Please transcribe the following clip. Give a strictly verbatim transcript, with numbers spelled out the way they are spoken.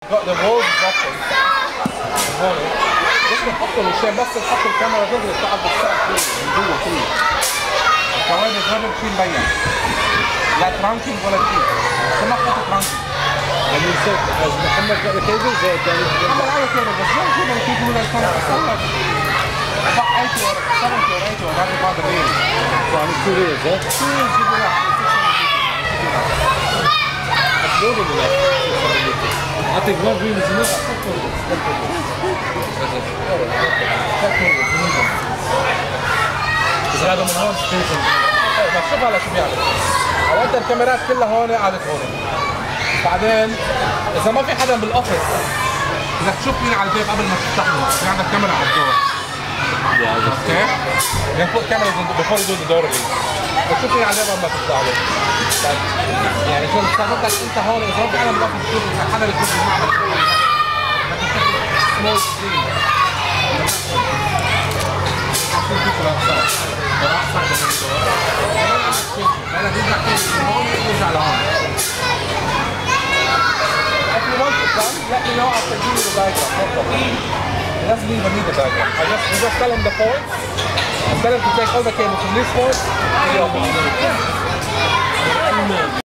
got the walls dropping. هون بس بنحطه مشان بس نحط الكاميرا تقدر تقعد بالسقف من جوا كله. الكواليس ما بتشيل مبين. لا ترانكينج ولا شيء. بس ما حط ترانكينج. And you said as Muhammad got the cables or Danny? محمد على كيبل بس ما شو بدهم يجيبوا له الكاميرا صار about eighty or seventy or eighty or ninety pound a day. So I'm two years, huh? Two years يجيبوا له. That's more than enough. I think one room is enough. بس هذا من هون ستيشن. بس شوف هلا شو بيعمل. هو انت الكاميرات كلها هون قعدت هون. بعدين اذا ما في حدا بالاوفيس بدك تشوف مين على الباب قبل ما تفتح له، في عندك كاميرا على الدور. اوكي؟ يعني put cameras before you do the door release. بتشوف مين على الباب قبل ما تفتح له. يعني شو بدك انت هون اذا ما في حدا بالاوفيس تشوف حدا بيشوف المعمل. بدك تشوف سمول سكرين. people outside. They're outside the main door. هلا بيرجع من هون ويرجع لهون. If you want to come, let me know. I'll give you the diagram. No problem. He doesn't even need the diagram. I just, we just tell him the points. I tell him to take all the cables from this point to the other one.